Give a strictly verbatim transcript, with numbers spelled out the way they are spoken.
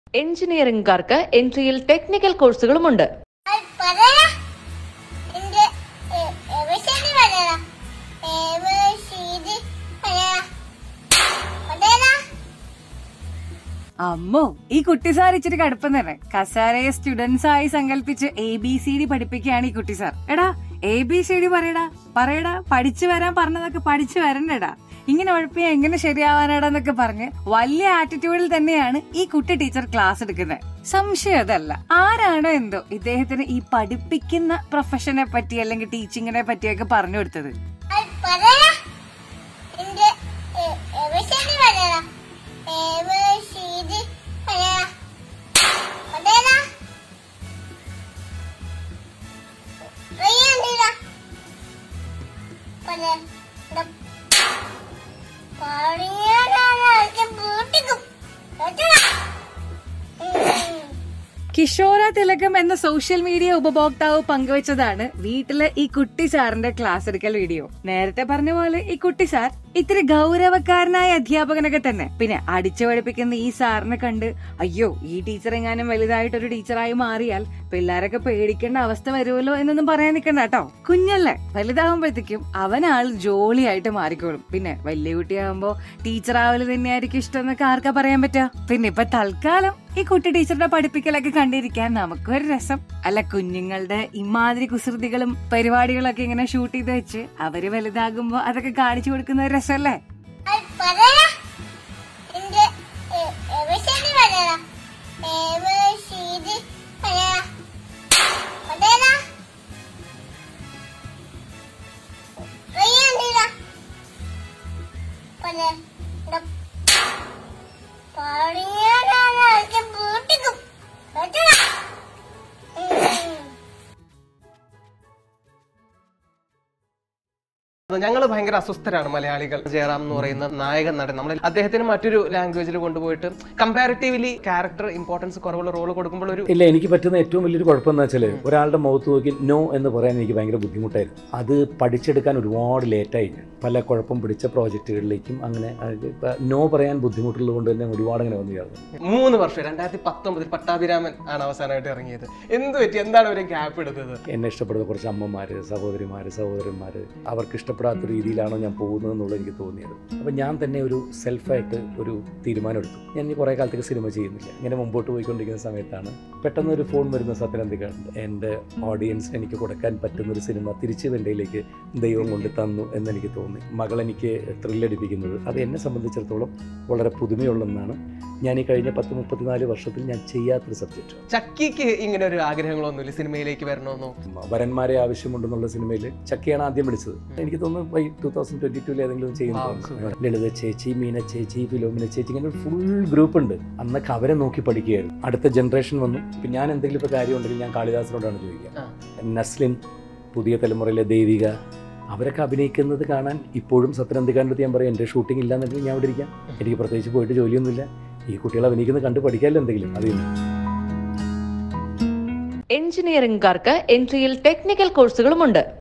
എഞ്ചിനീയറിംഗുകാർക്ക് എൻട്രിയിൽ technical കോഴ്സുകളുമുണ്ട്. അമ്മോ, ഈ കുട്ടി സാർ ഇച്ചിരി കടുപ്പം തന്നെ. കസാരയെ സ്റ്റുഡൻസ് ആയി സങ്കല്പിച്ച് എ ബി സി ഡി പഠിപ്പിക്കുകയാണ് ഈ കുട്ടി സാർ. എടാ, എ ബി സി ഡി പറയടാ പറയടാ പഠിച്ചു വരാൻ പറഞ്ഞതൊക്കെ പഠിച്ചു വരണ്ടടാ, ഇങ്ങനെ ഉഴപ്പിയാ എങ്ങനെ ശരിയാവാനാടാന്നൊക്കെ പറഞ്ഞ് വലിയ ആറ്റിറ്റ്യൂഡിൽ തന്നെയാണ് ഈ കുട്ടി ടീച്ചർ ക്ലാസ് എടുക്കുന്നത്. സംശയം അതല്ല, ആരാണോ എന്തോ ഇദ്ദേഹത്തിന് ഈ പഠിപ്പിക്കുന്ന പ്രൊഫഷനെ പറ്റി അല്ലെങ്കിൽ ടീച്ചിങ്ങിനെ പറ്റിയൊക്കെ പറഞ്ഞു കൊടുത്തത്. കിഷോര തിലകം എന്ന സോഷ്യൽ മീഡിയ ഉപഭോക്താവ് പങ്കുവച്ചതാണ് വീട്ടിലെ ഈ കുട്ടി സാറിന്റെ ക്ലാസ് എടുക്കൽ വീഡിയോ. നേരത്തെ പറഞ്ഞ പോലെ ഈ കുട്ടി സാർ ഇത്തിരി ഗൗരവക്കാരനായ അധ്യാപകനൊക്കെ തന്നെ. പിന്നെ അടിച്ചു പഠിപ്പിക്കുന്ന ഈ സാറിനെ കണ്ട് അയ്യോ, ഈ ടീച്ചർ എങ്ങാനും വലുതായിട്ടൊരു ടീച്ചറായി മാറിയാൽ പിള്ളേരൊക്കെ പേടിക്കേണ്ട അവസ്ഥ വരുമല്ലോ എന്നൊന്നും പറയാൻ നിൽക്കണ്ട കേട്ടോ. കുഞ്ഞല്ലേ, വലുതാകുമ്പോഴത്തേക്കും അവനാൾ ജോളിയായിട്ട് മാറിക്കോളും. പിന്നെ വലിയ കുട്ടിയാകുമ്പോ ടീച്ചറാവല് തന്നെയായിരിക്കും ഇഷ്ടം എന്നൊക്കെ ആർക്കാ പറയാൻ പറ്റുക. പിന്നെ ഇപ്പൊ തൽക്കാലം ഈ കുട്ടി ടീച്ചറുടെ പഠിപ്പിക്കലൊക്കെ കണ്ടിരിക്കാൻ നമുക്കൊരു രസം. അല്ല, കുഞ്ഞുങ്ങളുടെ ഇമാതിരി കുസൃതികളും പരിപാടികളൊക്കെ ഇങ്ങനെ ഷൂട്ട് ചെയ്ത് വെച്ച് അവര് വലുതാകുമ്പോ അതൊക്കെ കാണിച്ചു കൊടുക്കുന്ന ഒരു രസമല്ലേ. ഞങ്ങൾ ഭയങ്കര അസ്വസ്ഥരാണ് മലയാളികൾ. ജയറാം എന്ന് പറയുന്ന നായകൻ നടൻ നമ്മൾ അദ്ദേഹത്തിന് മറ്റൊരു ലാംഗ്വേജിൽ കൊണ്ടുപോയിട്ട് കമ്പാരിറ്റീവ്ലി ക്യാരക്ടർ ഇമ്പോർട്ടൻസ് കുറവുള്ള റോൾ കൊടുക്കുമ്പോൾ ഒരു ഇല്ല, എനിക്ക് പറ്റുന്ന ഏറ്റവും വലിയൊരു കുഴപ്പം എന്ന് വെച്ചാൽ ഒരാളുടെ മുഖത്ത് നോക്കി നോ എന്ന് പറയാൻ എനിക്ക് ഭയങ്കര ബുദ്ധിമുട്ടായിരുന്നു. അത് പഠിച്ചെടുക്കാൻ ഒരുപാട് ലേറ്റായി. പല കുഴപ്പം പിടിച്ച പ്രോജക്റ്റുകളിലേക്കും അങ്ങനെ നോ പറയാൻ ബുദ്ധിമുട്ടുള്ളത് കൊണ്ട് തന്നെ ഒരുപാട് അങ്ങനെ വന്നു ചേർന്നു. മൂന്ന് വർഷം രണ്ടായിരത്തി പത്തൊമ്പതിൽ പട്ടാഭിരാമൻ ആണ് അവസാനമായിട്ട് ഇറങ്ങിയത്. എന്ത് പറ്റി, എന്താണ് ഒരു ഗ്യാപ്പ് എടുത്തത്? എന്നെ ഇഷ്ടപ്പെടുന്ന കുറച്ച് അമ്മമാര്, സഹോദരിമാര്, സഹോദരന്മാര് അവർക്ക് ഇഷ്ടപ്പെടാത്ത രീതിയിലാണോ ഞാൻ പോകുന്നത് എന്നുള്ളത് എനിക്ക് തോന്നിയത്. അപ്പം ഞാൻ തന്നെ ഒരു സെൽഫായിട്ട് ഒരു തീരുമാനം എടുത്തു. ഞാൻ ഇനി കുറേ കാലത്തേക്ക് സിനിമ ചെയ്യുന്നില്ല. ഇങ്ങനെ മുമ്പോട്ട് പോയിക്കൊണ്ടിരിക്കുന്ന സമയത്താണ് പെട്ടെന്ന് ഒരു ഫോൺ വരുന്ന സത്യനന്ദിക്കാണ്ട് എൻ്റെ ഓഡിയൻസിന് എനിക്ക് കൊടുക്കാൻ പറ്റുന്ന ഒരു സിനിമ തിരിച്ച് വെണ്ടയിലേക്ക് ദൈവം കൊണ്ട് തന്നു എന്നെനിക്ക് തോന്നി. മകൾ എനിക്ക് ത്രില്ലടിപ്പിക്കുന്നത് അത് എന്നെ സംബന്ധിച്ചിടത്തോളം വളരെ പുതുമയുള്ളതെന്നാണ്. ഞാൻ ഈ കഴിഞ്ഞ പത്ത് മുപ്പത്തിനാല് വർഷത്തിൽ ഞാൻ ചെയ്യാത്തൊരു സബ്ജക്റ്റ്. ചക്കിക്ക് ഇങ്ങനെ ഒരു ആഗ്രഹങ്ങളൊന്നുമില്ല സിനിമയിലേക്ക് വരണമെന്നോ? വരന്മാരെ ആവശ്യമുണ്ടെന്നുള്ള സിനിമയിൽ ചക്കിയാണ് ആദ്യം വിളിച്ചത്. എനിക്ക് തോന്നുന്നു ബൈ ടൂ തൗസൻഡ് ട്വന്റി ടൂവിൽ ഏതെങ്കിലും ചെയ്യുന്നത്. ലളിത ചേച്ചി, മീന ചേച്ചി, ഫിലോമിന ചേച്ചി, ഇങ്ങനെ ഒരു ഫുൾ ഗ്രൂപ്പ് ഉണ്ട്. അന്നൊക്കെ അവരെ നോക്കി പഠിക്കുകയായിരുന്നു. അടുത്ത ജനറേഷൻ വന്നു. ഇപ്പം ഞാൻ എന്തെങ്കിലും ഇപ്പോൾ കാര്യം ഉണ്ടെങ്കിൽ ഞാൻ കാളിദാസിനോടാണ് ചോദിക്കുക. നസ്ലിൻ, പുതിയ തലമുറയിലെ ദേവിക, അവരൊക്കെ അഭിനയിക്കുന്നത് കാണാൻ ഇപ്പോഴും സത്യനന്ദിക്കാൻ്റെ അടുത്ത് ഞാൻ പറയും എൻ്റെ ഷൂട്ടിംഗ് ഇല്ലാന്നെങ്കിൽ ഞാൻ ഇവിടെ ഇരിക്കാം. എനിക്ക് പ്രത്യേകിച്ച് പോയിട്ട് ജോലിയൊന്നുമില്ല. ഈ കുട്ടികൾ അഭിനയിക്കുന്നത് കണ്ട് പഠിക്കാമല്ലോ എന്തെങ്കിലും. അതിൽ എഞ്ചിനീയറിംഗുകാർക്ക് എൻട്രിയിൽ ടെക്നിക്കൽ കോഴ്സുകളുമുണ്ട്.